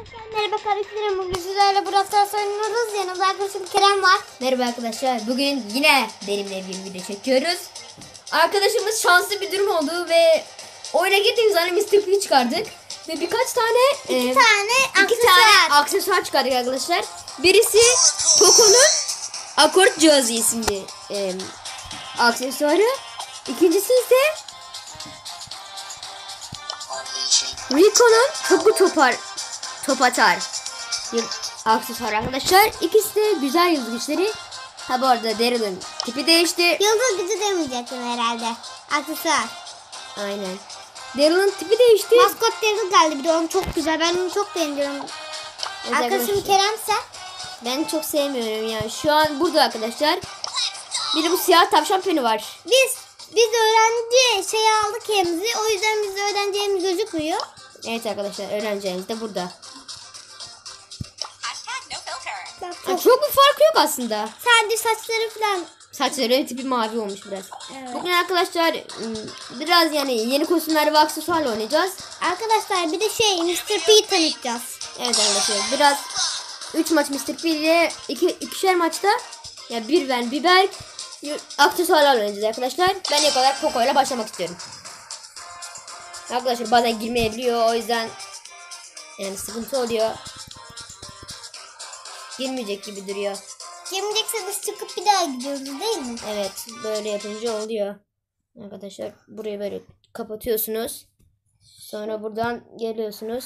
Merhaba kardeşlerim, bugün sizlerle Brawl Stars oynuyoruz. Yanımda arkadaşım Kerem var. Merhaba arkadaşlar, bugün yine benimle bir video çekiyoruz. Arkadaşımız şanslı bir durum oldu ve oyuna girdiğimiz anda Mr. P çıkardık. Ve birkaç tane iki tane aksesuar çıkardık arkadaşlar. Birisi Poco'nun akort cihazı isimli aksesuarı. İkincisi ise Rico'nun top atar bir aksesuar arkadaşlar. İkisi de güzel yıldız güçleri. Ha bu arada Daryl'ın tipi değişti. Yıldız gücü demeyecektin herhalde. Aksesuar. Aynen. Daryl'ın tipi değişti. Maskot Daryl geldi, bir de onu çok güzel. Ben onu çok beğeniyorum. Evet, arkadaşım Kerem sen? Ben çok sevmiyorum yani. Şu an burada arkadaşlar. Bir de bu siyah tavşan peni var. Biz öğrenci aldık elimizi. O yüzden bizde öğreneceğimiz gözükmüyor. Evet arkadaşlar, öğreneceğimiz de burada. Çok, Çok bir fark yok aslında. sadece saçları falan. Saçları tipi mavi olmuş biraz. Evet. Bugün arkadaşlar biraz yani yeni kostümler ve aksesuarla oynayacağız. Arkadaşlar bir de Mr. P'yi tanıtacağız. Evet arkadaşlar, biraz 3 maç Mr. P ile ikişer maçta ya bir ben bir Berk aksesuarlarla oynayacağız arkadaşlar. Ben ilk olarak Poco ile başlamak istiyorum. Arkadaşlar bazen girmeyebiliyor, o yüzden yani sıkıntı oluyor. Girmeyecek gibi duruyor. Girmeyecekse biz çıkıp bir daha gidiyoruz değil mi? Evet, böyle yapınca oluyor. Arkadaşlar burayı böyle kapatıyorsunuz. Sonra buradan geliyorsunuz.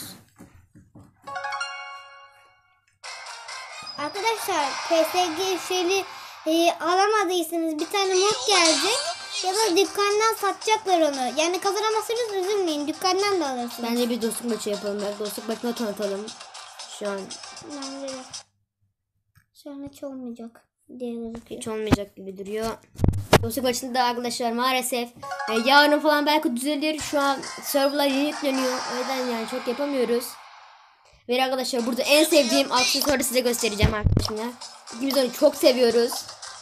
Arkadaşlar PSG alamadıysanız bir tane mod gelecek. Ya da dükkandan satacaklar onu. Yani kazanamazsanız üzülmeyin. Dükkandan da alırsınız. Bence bir dostluk maçı yapalım. Dostluk maçını tanıtalım. Şu an Bence de. Şu an hiç olmayacak diye gözüküyor. hiç olmayacak gibi duruyor. Dostluk maçında arkadaşlar maalesef yarın falan belki düzelir. Şu an serverlar yeni yükleniyor. O yüzden yani çok yapamıyoruz. Ve arkadaşlar burada en sevdiğim aksesuarı size göstereceğim arkadaşlar. İkimiz onu çok seviyoruz.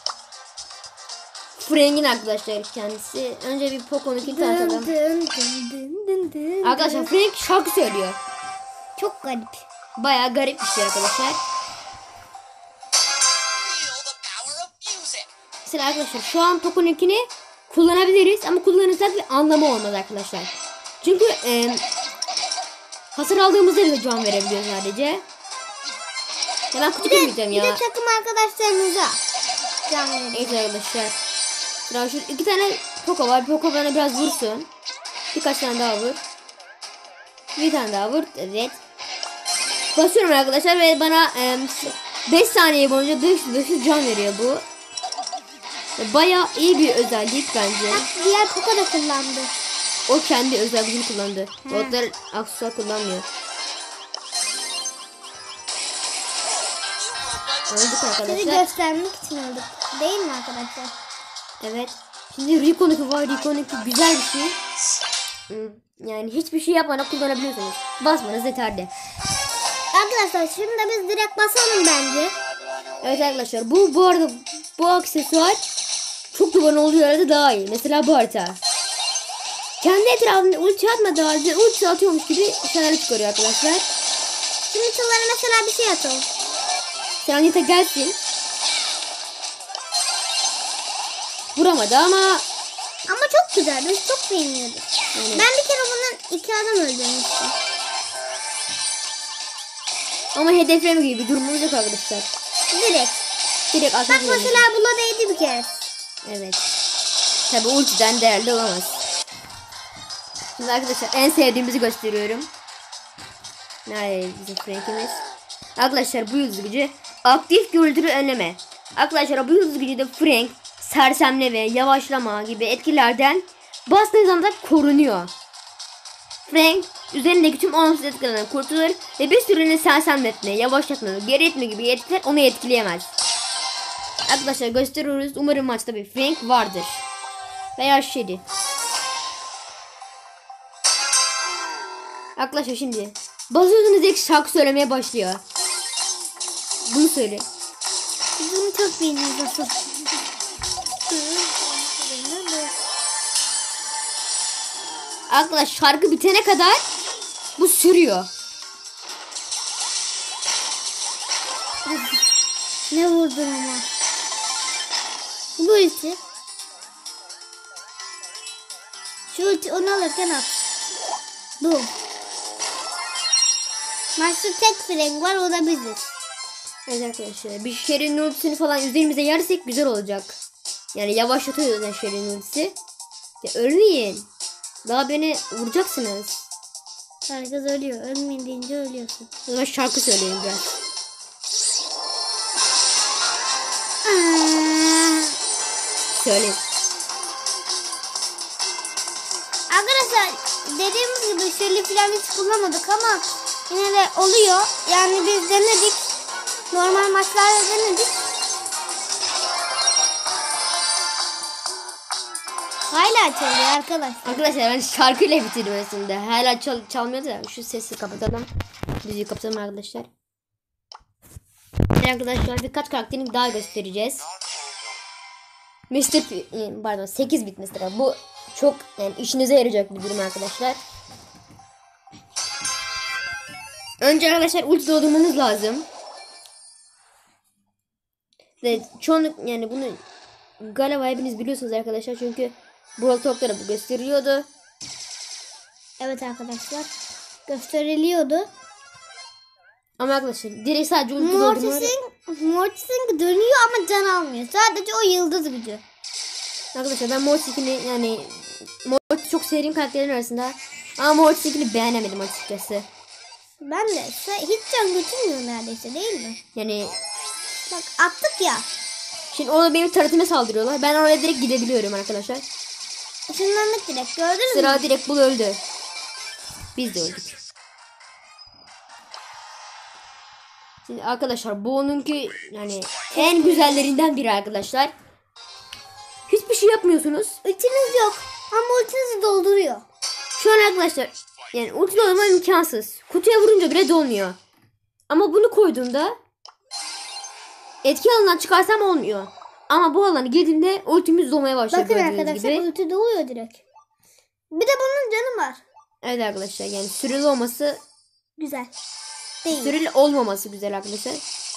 Frank'in arkadaşlar kendisi. Önce bir Poco'nunkini tanıtalım. Arkadaşlar Frank şarkı söylüyor. Çok garip. Bayağı garip bir şey arkadaşlar. Mesela arkadaşlar şu an Poco'nunkini kullanabiliriz ama kullanırsak bir anlamı olmaz arkadaşlar. Çünkü hasar aldığımızda bile can verebiliyoruz sadece. Ya ben kutu kırmayacağım ya. Bir de takım arkadaşlarınıza can verin. Evet arkadaşlar. Şu iki tane Poco var. Poco bana biraz vursun. Birkaç tane daha vur. Bir tane daha vur. Evet. Basıyorum arkadaşlar ve bana 5 saniye boyunca 500 can veriyor bu. Bayağı iyi bir özellik bence. Diğer Poco da kullandı. O kendi özel gücünü kullandı. Botlar aksesuar kullanmıyor. Öldük Sizi arkadaşlar. göstermek için öldük. Değil mi arkadaşlar? Evet. Şimdi Rico'nunki var. Rico'nunki güzel bir şey. Yani hiçbir şey yapmadan kullanabiliyorsunuz. Basmanız yeterli. Arkadaşlar şimdi de biz direkt basalım bence. Evet arkadaşlar, bu arada bu aksesuar çok duman olduğu yerde daha iyi. Mesela bu harita. Kendi etrafında ulti atmadığı halde ulti atıyormuş gibi şeyler çıkarıyor arkadaşlar. Şimdi çıllara mesela bir şey atalım. Serenita gelsin. Vuramadı ama Çok güzel. Biz çok beğeniyoruz. yani, Ben bir kere bundan 2 adam öldürmüştüm. ama hedefleme gibi bir durumumuz yok arkadaşlar. Direkt Bak mesela buna değdi bir kere. Evet. Tabi ultiden değerli olamaz. Şimdi arkadaşlar en sevdiğimizi gösteriyorum. Nerede bizim Frank'imiz? Arkadaşlar bu yıldız gücü aktif görüntülü önleme. Arkadaşlar bu yıldız gücü de Frank sersemle ve yavaşlama gibi etkilerden bastığı zaman korunuyor. Frank üzerindeki tüm olumsuz etkilerden kurtulur ve bir süreliğine sersemletme, yavaşlatma, geri etme gibi etkiler onu etkileyemez. Arkadaşlar gösteriyoruz. Umarım maçta bir Frank vardır. Veya Shelly. Arkadaşlar şimdi basıyorsunuz, ilk şarkı söylemeye başlıyor. Bunu söyle. Bunu çok beğeniyoruz. Arkadaşlar şarkı bitene kadar bu sürüyor. Ne vurdun ama. Bu ulti. Şu ulti onu alırken at. Boom. Maçta tek frenk var, o da biziz. Evet arkadaşlar, bir Sherry'nin ultisini falan üzerimize yersek güzel olacak. Yani yavaşlatıyor da Sherry'nin ultisi. Ya ölmeyin. Daha beni vuracaksınız. Herkes ölüyor. Ölmeyin deyince ölüyorsun. O zaman şarkı söyleyin biraz. Söyleyin. Arkadaşlar dediğimiz gibi şöyle falan hiç kullanmadık ama yine de oluyor. Yani biz denedik. Normal maçlarda denedik. Hala çalıyor arkadaşlar. Arkadaşlar ben şarkıyla bitirdim aslında. Hala çalmıyor da şu sesi kapatalım. Müziği kapatalım arkadaşlar. Evet arkadaşlar, birkaç karakterini daha göstereceğiz. Pardon 8 bit mesela. Bu çok yani işinize yarayacak bir durum arkadaşlar. Önce arkadaşlar ulti doldurmanız lazım. Ve çoğunluk yani bunu galiba hepiniz biliyorsunuz arkadaşlar, çünkü Brawl Talk'ta bu gösteriliyordu. Evet arkadaşlar. Gösteriliyordu. Ama arkadaşlar direkt sadece ulti doldurmanız. Mortis'in dönüyor ama can almıyor. Sadece o yıldız gücü. Arkadaşlar ben Mortis'ini yani Mortis çok sevdiğim karakterlerin arasında. Ama Mortis'ini beğenemedim açıkçası. Ben de hiç can götürmüyor neredeyse, değil mi? Yani Bak attık ya. şimdi orada benim taratıma saldırıyorlar. Ben oraya direkt gidebiliyorum arkadaşlar. Işınlandık direkt, gördün mü? Sıra direkt bul öldü. Biz de öldük. Şimdi arkadaşlar bu onunki yani en güzellerinden biri arkadaşlar. Hiçbir şey yapmıyorsunuz. Ultiniz yok ama ultinizi dolduruyor. Şu an arkadaşlar yani ulti dolma imkansız. Kutuya vurunca bile dolmuyor. Ama bunu koyduğumda etki alanından çıkarsam olmuyor. Ama bu alanı girdiğimde ultimiz dolmaya başlıyor. Bakın gördüğünüz arkadaşlar gibi. ulti doluyor direkt. Bir de bunun canı var. Evet arkadaşlar yani süreli olması Güzel. Değil. süreli olmaması güzel arkadaşlar.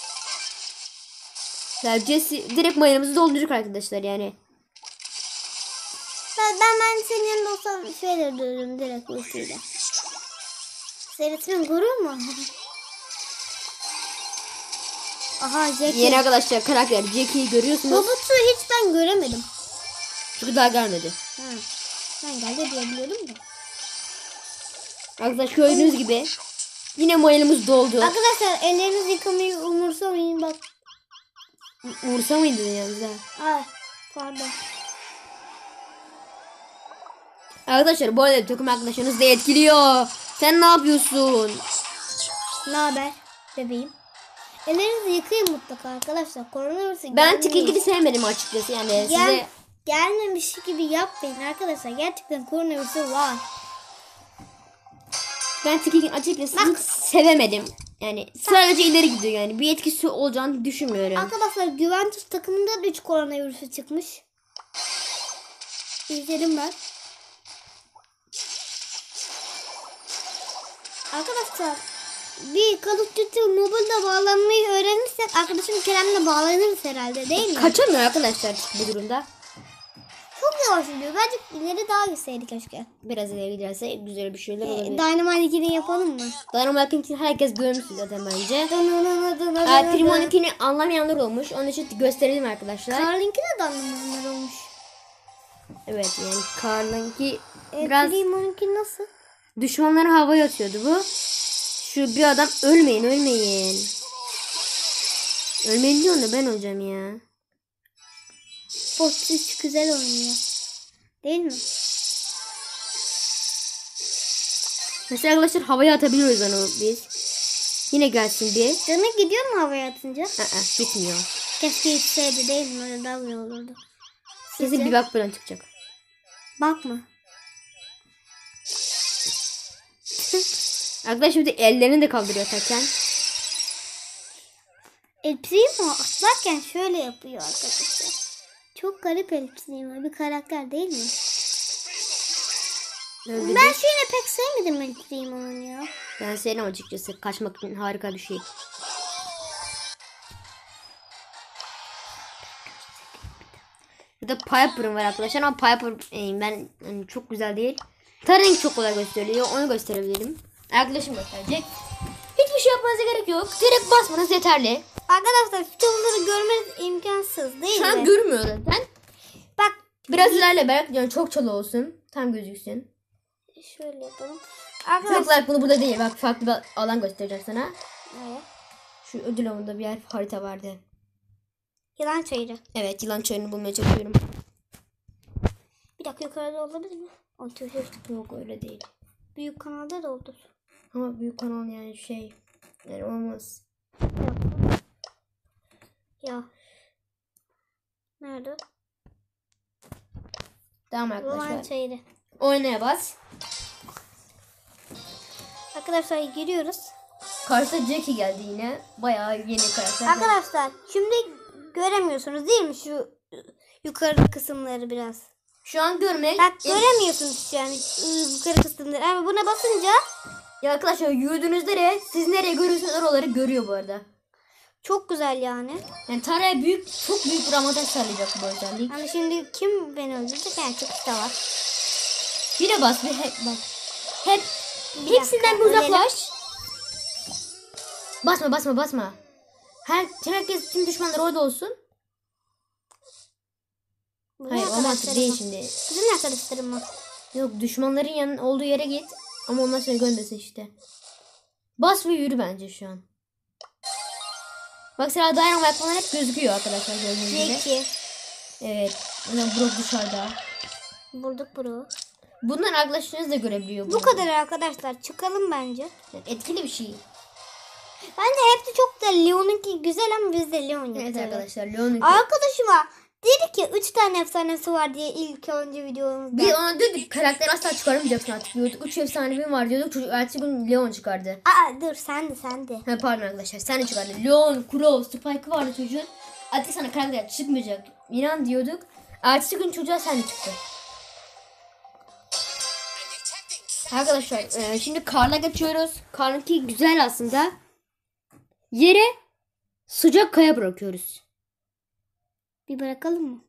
Yani Jesse direkt mayamızı dolduracak arkadaşlar yani. Ben senin yanında olsam şöyle dururum direkt ultiyle. Seyretmen görüyor mu? Aha Jackie. Yeni arkadaşlar karakter Jackie'yi görüyorsunuz. Robot'u hiç ben göremedim. Çünkü daha gelmedi. Ha. Ben geldi diyebiliyordum da. Arkadaşlar gördüğünüz gibi yine mayamız doldu. Arkadaşlar ellerinizi yıkamayı umursamayın bak. Vursa mıydın yalnız ha? Ay pardon. Arkadaşlar bu arada takım arkadaşlarınız da etkiliyor. Sen ne yapıyorsun? Ne haber bebeğim? Ellerinizi yıkayın mutlaka arkadaşlar. Koronavirüsü Ben Tikik'i sevmedim açıkçası yani size. Gelmemiş gibi yapmayın arkadaşlar. Gerçekten koronavirüsü var. Ben Tikik'in açıkçası hiç sevemedim. Yani sadece ileri gidiyor yani. Bir etkisi olacağını düşünmüyorum. Arkadaşlar Juventus takımında da 3 koronavirüsü çıkmış. İzledim ben. Arkadaşlar bir Call of Duty Mobile'da bağlanmayı öğrenirsek arkadaşım Kerem'le bağlanırız herhalde, değil mi? Kaçamıyor arkadaşlar bu durumda. Çok yavaş gidiyor. Bence ileri daha gitseydi keşke. Biraz ileri giderse güzel bir şeyler olabilir. Dynamite 2'ni yapalım mı? Dynamite'in herkes görmüştür zaten bence. Dynamite Primo'nunkini anlamayanlar olmuş. Onun için gösterelim arkadaşlar. Carl'inkine de anlamayanlar olmuş. Evet yani Carl'ınki biraz Primo'nunki nasıl? düşmanları havaya atıyordu bu. Şu bir adam ölmeyin. Ölmeyin diyorsun da ben öleceğim ya. Post 3 güzel oynuyor. Değil mi? Mesela arkadaşlar havaya atabiliyoruz onu biz. Yine gelsin bir. Canı gidiyor mu havaya atınca? Gitmiyor. Keşke gitseydi, değil mi? Öyle daha iyi olurdu. Kesin bir bak falan çıkacak. Bakma. Arkadaşlar şimdi ellerini de kaldırıyor atarken. Primo atlarken şöyle yapıyor arkadaşlar. Çok garip Primo. Bir karakter değil mi? Öldürdü. Ben şu yine pek sevmedim Primo'nun ya. Ben sevdim açıkçası. Kaçmak için harika bir şey. de Piper'ım var arkadaşlar ama Piper ben yani çok güzel değil. Tarık çok kolay gösteriyor. Onu gösterebilirim. Arkadaşım gösterecek. Hiçbir şey yapmanıza gerek yok. Direkt basmanız yeterli. Arkadaşlar şu çalıları görmeniz imkansız değil Şu mi? an görmüyor zaten. Bak Biraz ilerle belki yani çok çalı olsun. Tam gözüksün. şöyle yapalım. Çocuklar bunu burada değil. Bak farklı bir alan göstereceğim sana. Evet. Şu ödül avında bir yer harita vardı. Yılan çayırı. Evet yılan çayını bulmaya çalışıyorum. Bir dakika yukarıda olabilir mi? Yok öyle değil. Büyük kanalda da olur. Ama büyük kanal yani yani olmaz. Ya. Nerede? Tamam Yılan arkadaşlar. çayırı. Oynaya bas. Arkadaşlar giriyoruz. Karşıda Jackie geldi yine. Bayağı yeni karakter. Arkadaşlar şimdi göremiyorsunuz değil mi şu yukarı kısımları biraz? Şu an görmek. Bak göremiyorsunuz yani yukarı kısımları. Ama buna basınca Ya arkadaşlar yürüdüğünüzde de siz nereye görüyorsunuz oraları görüyor bu arada. çok güzel yani. Yani Tara'ya çok büyük bir avantaj sağlayacak bu özellik. Hani şimdi kim beni öldürecek? Yani çok işte var. Bir de bas bir bak. Hepsinden dakika, bir uzaklaş. Basma. Herkes tüm düşmanlar orada olsun. Hayır o mantık değil şimdi. Bizim arkadaşlarım mı? Yok düşmanların olduğu yere git. Ama onlar seni görmesin işte. Bas ve yürü bence şu an. Bak sana dayanama yapmalar hep gözüküyor arkadaşlar gördüğünüz gibi. Peki. Evet. Brock dışarıda. Bulduk bunu. Bunlar arkadaşlarınız da görebiliyor. Bu kadar arkadaşlar. Çıkalım bence. Yani etkili bir şey. Bence hepsi çok da Leon'unki güzel ama biz de Leon Evet yapıyoruz. arkadaşlar Leon'un. Arkadaşıma dedi ki 3 tane efsanesi var diye ilk önce videomuzda. Biz ona dedik karakteri asla çıkaramayacaksın artık diyorduk. 3 efsanevim var diyorduk. Çocuk ertesi gün Leon çıkardı. Aa dur sen de. Ha, pardon arkadaşlar sen de çıkardı. Leon, Crow, Spike vardı çocuğun. Artık sana karakter çıkmayacak. İnan diyorduk. Ertesi gün çocuğa sen de çıktı. Arkadaşlar şimdi karla geçiyoruz. Karnınki güzel aslında. Yere sıcak kaya bırakıyoruz. Bir bırakalım mı?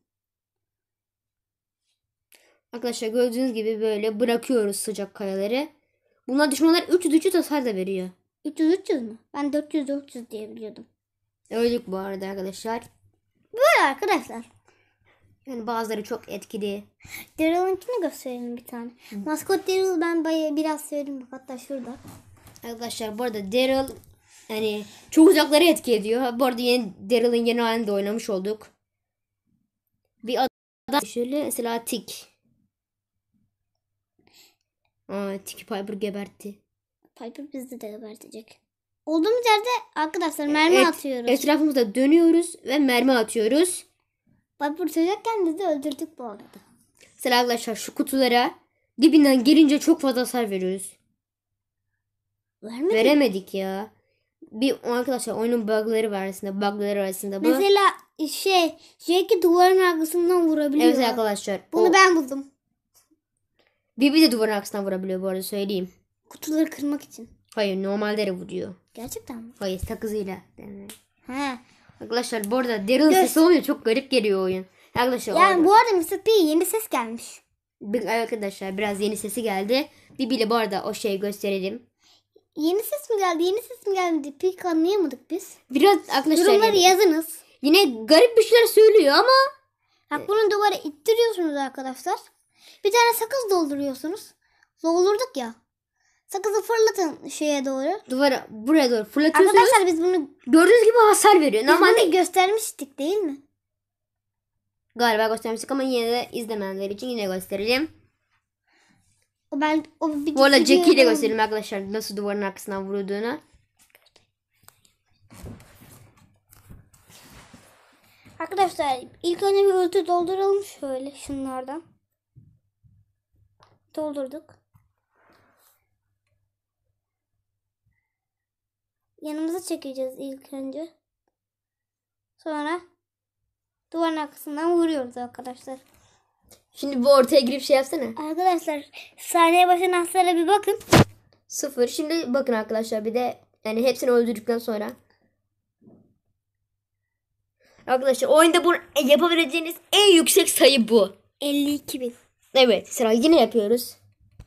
Arkadaşlar gördüğünüz gibi böyle bırakıyoruz sıcak kayaları. Bunlar düşmanlar 300 hasar da veriyor. 300 mü? Ben 400 diye biliyordum. Öldük bu arada arkadaşlar. Böyle arkadaşlar. Yani bazıları çok etkili. Daryl'ınkini gösterelim bir tane. Maskot Daryl ben biraz söyleyeyim bak hatta şurada. Arkadaşlar bu arada Daryl yani çok uzaklara etki ediyor. Bu arada Daryl'ın yeni halinde oynamış olduk. Bir adam şöyle mesela Tik. Tik Piper gebertti. Piper bizi de gebertecek. Olduğumuz yerde arkadaşlar mermi atıyoruz. Etrafımızda dönüyoruz ve mermi atıyoruz. Piper çocukken bizi öldürdük bu arada. Mesela arkadaşlar şu kutulara dibinden gelince çok fazla hasar veriyoruz. Veremedik ya. Arkadaşlar oyunun bug'ları arasında bu. Mesela Jack'i duvarın arkasından vurabiliyor. Evet arkadaşlar. Bunu ben buldum. Bibi de duvarın arkasından vurabiliyor bu arada söyleyeyim. Kutuları kırmak için. Hayır normalde de vuruyor. Gerçekten mi? Hayır sakızıyla. He. Arkadaşlar bu arada Daryl'ın sesi olmuyor. Çok garip geliyor oyun. Arkadaşlar Yani bu arada Mr. P yeni ses gelmiş. arkadaşlar biraz yeni sesi geldi. Bibi ile bu arada o şeyi gösterelim. Yeni ses mi geldi? Yeni ses mi geldi? Pek anlayamadık biz. Biraz arkadaşlar Yorumları yazınız. yine garip bir şeyler söylüyor ama Bak bunu duvara ittiriyorsunuz arkadaşlar. Bir tane sakız dolduruyorsunuz. Doldurduk ya. Sakızı fırlatın şeye doğru. buraya doğru fırlatıyorsunuz. Arkadaşlar biz bunu Gördüğünüz gibi hasar veriyor. Normalde göstermiştik değil mi? galiba göstermiştik ama yine de izlemeyenler için yine gösterelim. Bu arada Jackie'yi de gösterelim arkadaşlar nasıl duvarın arkasından vurduğunu. Arkadaşlar ilk önce bir ölçü dolduralım şöyle şunlardan. Doldurduk. Yanımıza çekeceğiz ilk önce. Sonra duvarın arkasından vuruyoruz arkadaşlar. Şimdi bu ortaya girip şey yapsana. Arkadaşlar saniye başına hasara bir bakın. 0. Şimdi bakın arkadaşlar bir de yani hepsini öldürdükten sonra. Arkadaşlar oyunda bu yapabileceğiniz en yüksek sayı bu. 52.000. Evet, sıra yine yapıyoruz.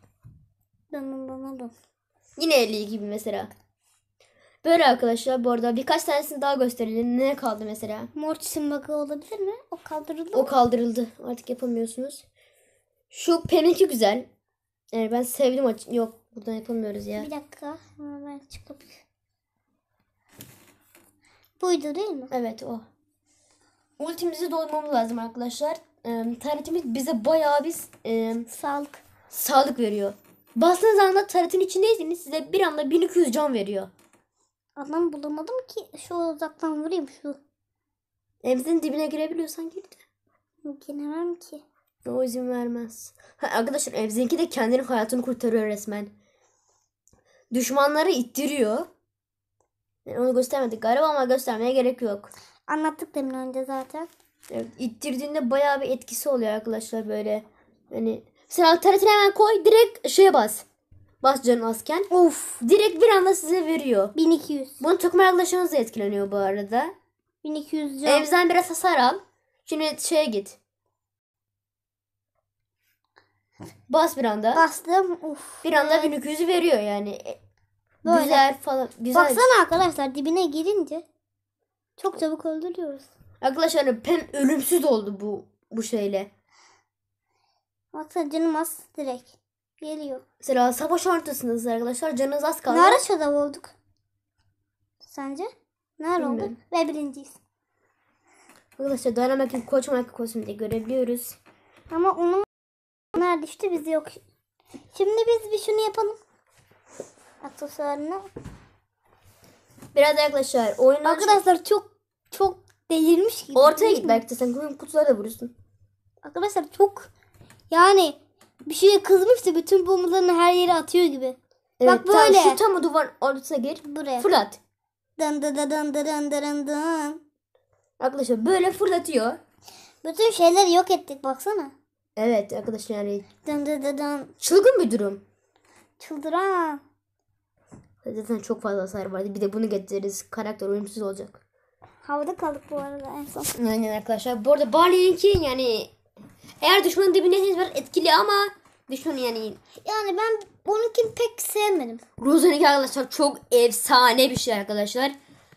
Dın. Yine 52 gibi mesela. Böyle arkadaşlar, bu arada birkaç tanesini daha gösterelim. Ne kaldı mesela? Mortis'in bug'ı olabilir mi? O kaldırıldı O mı? kaldırıldı. Artık yapamıyorsunuz. Şu Pem'inki güzel. Yani ben sevdim. Yok, buradan yapamıyoruz ya. Bir dakika. Hemen çıkıp. Buydu değil mi? Evet, o. Ultimizi doldurmamız lazım arkadaşlar. Taretimiz bize bayağı bir Sağlık. sağlık veriyor. Bastığınız anda taretin içindeyseniz size bir anda 1200 can veriyor. Adam bulamadım ki. Şu uzaktan vurayım şu. Evimizin dibine girebiliyorsan gir de. Giremem ki. O izin vermez. Arkadaşlar evimizin de kendinin hayatını kurtarıyor resmen. Düşmanları ittiriyor. Yani onu göstermedik galiba ama göstermeye gerek yok. Anlattık demin önce zaten. Evet, ittirdiğinde bayağı bir etkisi oluyor arkadaşlar böyle. Yani mesela taretini hemen koy, direkt şeye bas. Bas canın azken. Of. Direkt bir anda size veriyor. 1200. Bunun takım arkadaşlarınız da etkileniyor bu arada. 1200 can. Evden biraz hasar al. Şimdi şeye git. Bas bir anda. Bastım. Of. Bir anda 1200'ü veriyor yani. Böyle. Güzel falan. Güzel. Baksana arkadaşlar dibine girince çok çabuk öldürüyoruz. Arkadaşlar Pem ölümsüz oldu bu şeyle. Baksana canım az direkt. Geliyor. Mesela savaş ortasındasınız arkadaşlar. Canınız az kaldı. Ne ara şadav olduk? Sence? Nerede Bilmiyorum. olduk? Ve birinciyiz. Arkadaşlar Dynamite'in kocaman kostümünde görebiliyoruz. Ama onun nerede işte biz yok. Şimdi biz bir şunu yapalım. Aksesuarını. Biraz arkadaşlar oyunun Arkadaşlar çok delirmiş gibi. ortaya değil git mi? belki de sen kutulara da vurursun. Arkadaşlar çok yani bir şeye kızmıştı, bütün bombalarını her yere atıyor gibi. Evet, Bak böyle. Şu tam o duvarın ortasına gir. Buraya. Fırlat. Dın dın dın dın dın dın dın. Arkadaşlar böyle fırlatıyor. Bütün şeyleri yok ettik baksana. Evet arkadaşlar yani Dın dın dın dın. çılgın bir durum. Çıldıran. Zaten çok fazla hasar vardı. Bir de bunu getiririz. Karakter ölümsüz olacak. Havada kaldık bu arada en son. Aynen arkadaşlar. Bu arada Barley'inki yani eğer düşmanın dibindeyseniz biraz etkili ama düşmanı yani Yani ben bununkini pek sevmedim. Rose'ninki arkadaşlar çok efsane bir şey arkadaşlar.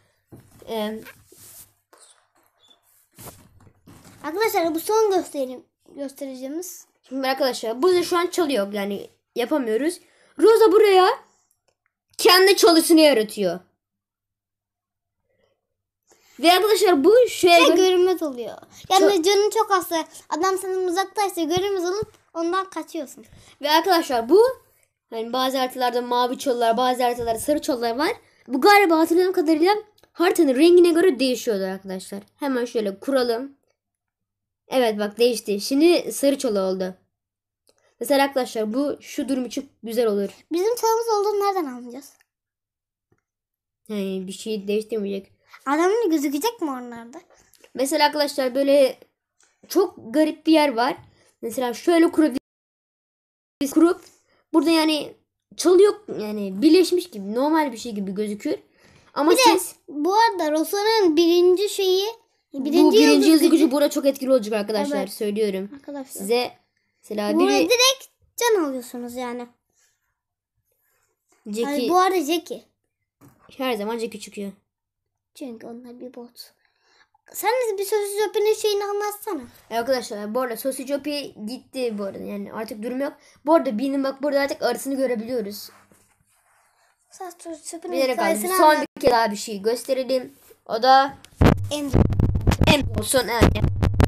Arkadaşlar bu son göstereceğimiz. Şimdi arkadaşlar burada şu an çalıyor yani yapamıyoruz. Rosa buraya kendi çalısını yaratıyor. Ve arkadaşlar bu Ve görünmez oluyor. Yani canın çok azsa, adam senden uzaktaysa görünmez olup ondan kaçıyorsun. Ve arkadaşlar bu yani bazı haritalarda mavi çalılar, bazı haritalarda sarı çalılar var. Bu galiba hatırladığım kadarıyla haritanın rengine göre değişiyordu arkadaşlar. Hemen şöyle kuralım. Evet bak değişti. Şimdi sarı çalı oldu. Mesela arkadaşlar bu şu durum için güzel olur. Bizim çalımız olduğunu nereden anlayacağız? Yani bir şey değiştirmeyecek. Adamın gözükecek mi onlarda? Mesela arkadaşlar böyle çok garip bir yer var. Mesela şöyle kurup burada yani çalı yok yani birleşmiş gibi normal bir şey gibi gözükür. Ama siz Bu arada Rosa'nın birinci şeyi bu birinci yıldız gücü burada çok etkili olacak arkadaşlar. Evet. Söylüyorum. Arkadaşlar. Size mesela Burada biri direkt can alıyorsunuz yani. Jackie Yani bu arada Jackie. her zaman Jackie çıkıyor. Çünkü onlar bir bot. Sen de bir sözsüz öpenin şeyini anlatsana. Arkadaşlar bu arada Sausage Hopi gitti bu arada yani artık durum yok. Bu arada birinin bak burada artık arasını görebiliyoruz. Sözsüz öpenin Bilerek aldım. sayısını Son anlat. bir kere daha bir şey gösterelim. O da En olsun. Evet.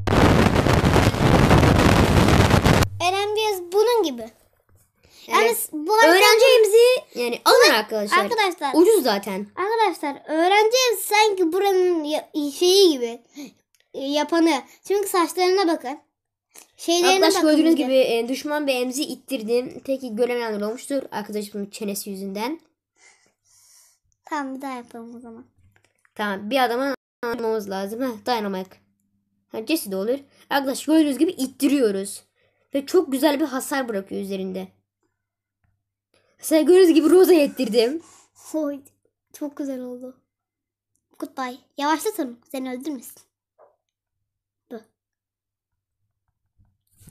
önemli bunun gibi. Yani Evet. bu arada Öğreneceğimizi yani alın arkadaşlar. Arkadaşlar. Ucuz zaten. Arkadaşlar öğreneceğiz sanki buranın şeyi gibi yapanı. Çünkü saçlarına bakın. Şeylerine Arkadaşlar bakın. gördüğünüz bir de. gibi düşman ve emzi ittirdim. Peki göremeyenler olmuştur. Arkadaşımın çenesi yüzünden. Tamam bir daha yapalım o zaman. Tamam bir adama anlamamız lazım. Dayanamak. Jesse de olur. Arkadaşlar gördüğünüz gibi ittiriyoruz. Ve çok güzel bir hasar bırakıyor üzerinde. Mesela gördüğünüz gibi Rosa ettirdim. Oy, çok güzel oldu. Goodbye. Yavaşlatın. Seni öldürmesin.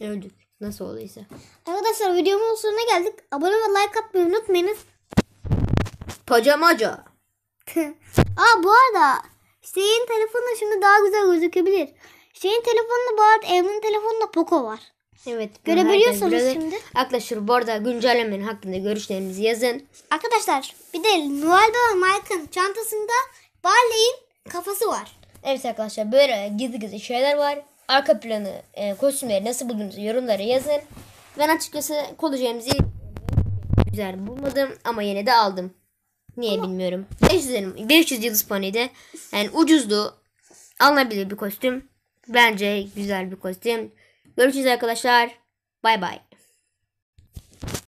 Öldük. Nasıl olduysa. Arkadaşlar videomun sonuna geldik. Abone ve like atmayı unutmayınız. Pacamaca. Bu arada Hüseyin telefonla şimdi daha güzel gözükebilir. Hüseyin telefonunda bu arada Emre'nin telefonunda Poco var. Evet. Görebiliyorsunuz herkes şimdi. Arkadaşlar bu arada güncellemenin hakkında görüşlerinizi yazın. Arkadaşlar bir de Noel Baba Mike'ın çantasında Barley'in kafası var. Evet arkadaşlar böyle gizli gizli şeyler var. Arka planı, kostümleri nasıl bulduğunuzu yorumlara yazın. Ben açıkçası kolajemizi güzel bulmadım ama yine de aldım. Niye bilmiyorum. 500 yıldız paniydi. Yani ucuzdu. Alınabilir bir kostüm. Bence güzel bir kostüm. Görüşürüz arkadaşlar. Bay bay.